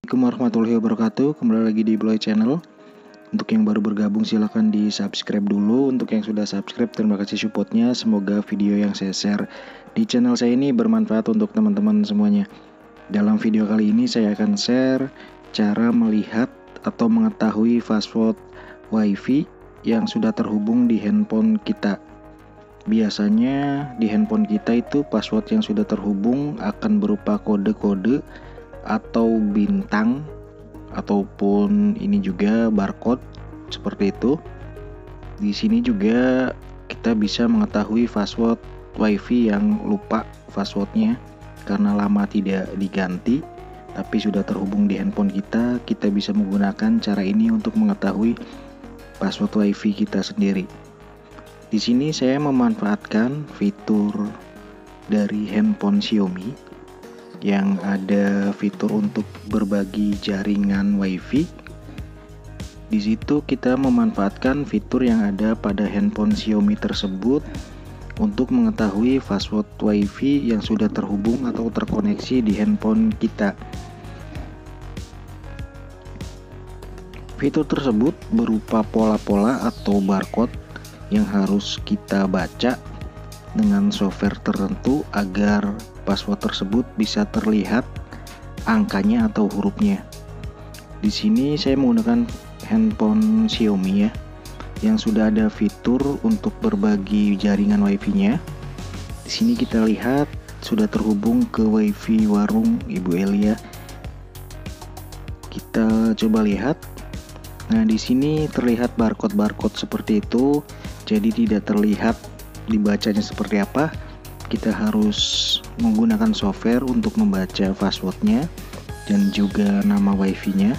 Assalamualaikum warahmatullahi wabarakatuh. Kembali lagi di Bloy Channel. Untuk yang baru bergabung silahkan di subscribe dulu. Untuk yang sudah subscribe terima kasih supportnya. Semoga video yang saya share di channel saya ini bermanfaat untuk teman-teman semuanya. Dalam video kali ini saya akan share cara melihat atau mengetahui password WiFi yang sudah terhubung di handphone kita. Biasanya di handphone kita itu password yang sudah terhubung akan berupa kode-kode atau bintang ataupun ini juga barcode seperti itu. Di sini juga kita bisa mengetahui password WiFi yang lupa passwordnya karena lama tidak diganti tapi sudah terhubung di handphone kita. Kita bisa menggunakan cara ini untuk mengetahui password WiFi kita sendiri. Di sini saya memanfaatkan fitur dari handphone Xiaomi yang ada fitur untuk berbagi jaringan WiFi. Di situ kita memanfaatkan fitur yang ada pada handphone Xiaomi tersebut untuk mengetahui password WiFi yang sudah terhubung atau terkoneksi di handphone kita. Fitur tersebut berupa pola-pola atau barcode yang harus kita baca dengan software tertentu agar password tersebut bisa terlihat angkanya atau hurufnya. Di sini saya menggunakan handphone Xiaomi ya, yang sudah ada fitur untuk berbagi jaringan WiFi-nya. Di sini kita lihat sudah terhubung ke WiFi warung Ibu Elia. Kita coba lihat. Nah, di sini terlihat barcode seperti itu. Jadi tidak terlihat dibacanya seperti apa. Kita harus menggunakan software untuk membaca passwordnya dan juga nama WiFi-nya.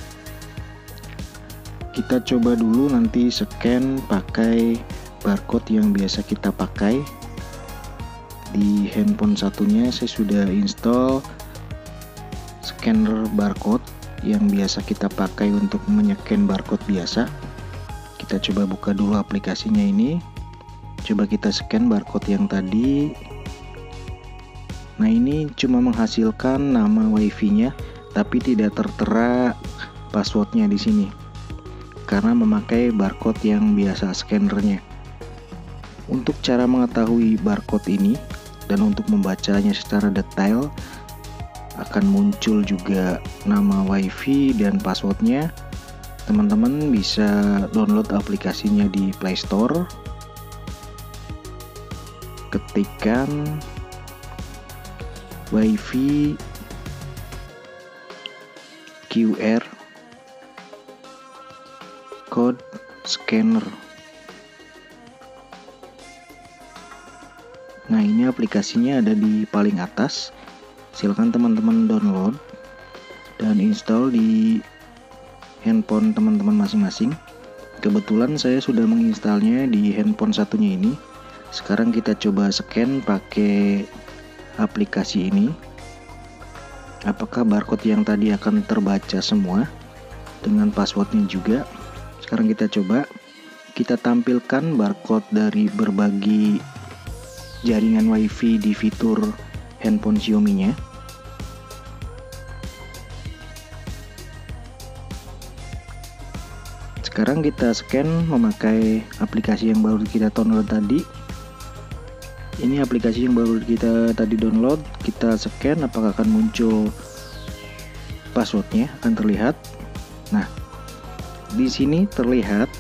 Kita coba dulu nanti scan pakai barcode yang biasa kita pakai. Di handphone satunya saya sudah install scanner barcode yang biasa kita pakai untuk menyekan barcode biasa. Kita coba buka dulu aplikasinya ini. Coba kita scan barcode yang tadi. Nah, ini cuma menghasilkan nama WiFi-nya tapi tidak tertera passwordnya di sini karena memakai barcode yang biasa scannernya. Untuk cara mengetahui barcode ini dan untuk membacanya secara detail akan muncul juga nama WiFi dan passwordnya. Teman-teman bisa download aplikasinya di Play Store. Ketikkan WiFi QR code scanner. Nah, ini aplikasinya ada di paling atas. Silakan teman-teman download dan install di handphone teman-teman masing-masing. Kebetulan saya sudah menginstalnya di handphone satunya ini. Sekarang kita coba scan pakai aplikasi ini. Apakah barcode yang tadi akan terbaca semua dengan passwordnya juga? Sekarang kita coba. Kita tampilkan barcode dari berbagi jaringan WiFi di fitur handphone Xiaomi-nya. Sekarang kita scan memakai aplikasi yang baru kita download tadi. Ini aplikasi yang baru kita tadi download. Kita scan apakah akan muncul passwordnya, akan terlihat. Nah, di sini terlihat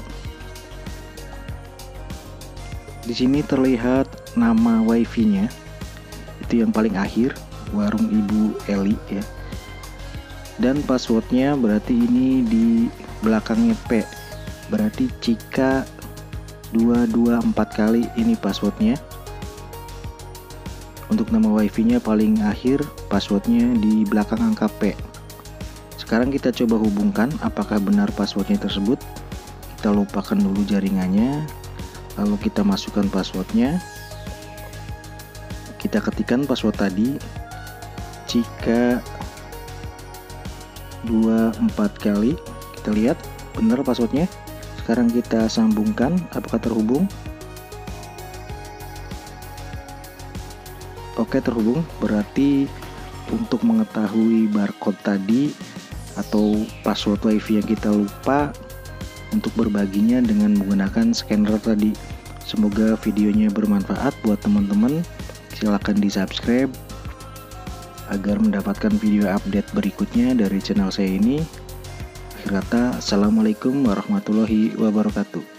nama WiFi-nya. Itu yang paling akhir, warung Ibu Eli ya. Dan passwordnya berarti ini di belakangnya P. Berarti jika 224 kali ini passwordnya. Untuk nama WiFi-nya paling akhir, passwordnya di belakang angka P. Sekarang kita coba hubungkan apakah benar passwordnya tersebut. Kita lupakan dulu jaringannya, lalu kita masukkan passwordnya. Kita ketikkan password tadi. Jika 24 kali, kita lihat benar passwordnya. Sekarang kita sambungkan apakah terhubung. Oke, terhubung. Berarti untuk mengetahui barcode tadi atau password WiFi yang kita lupa untuk berbaginya dengan menggunakan scanner tadi. Semoga videonya bermanfaat buat teman-teman. Silahkan di subscribe agar mendapatkan video update berikutnya dari channel saya ini. Akhir kata, assalamualaikum warahmatullahi wabarakatuh.